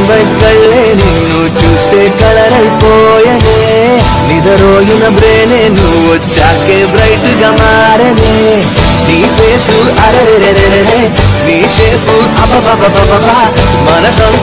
white కళ్ళే నిన్ను చూస్తే కలర్ అయిపోయనే నిదరోగిన బ్రెయినే నువ్వు వచ్చాకే బ్రైట్ గా మారనే నీ ఫేసు అరెరెరెరెరే నీ షేపు అబబబబబా మన